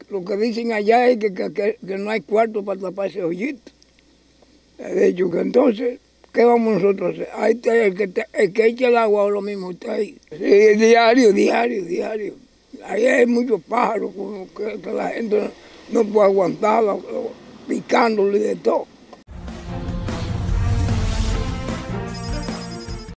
lo que dicen allá es que no hay cuarto para tapar ese hoyito. De hecho, que entonces, ¿qué vamos nosotros a hacer? Ahí está el que echa el agua ahora mismo está ahí. Sí, diario. Ahí hay muchos pájaros que la gente no puede aguantar, picándole de todo.